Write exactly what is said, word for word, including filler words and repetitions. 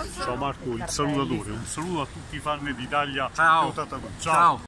Ciao Marco, il salutatore, un saluto a tutti i fan d'Italia. Ciao. Ciao. Ciao.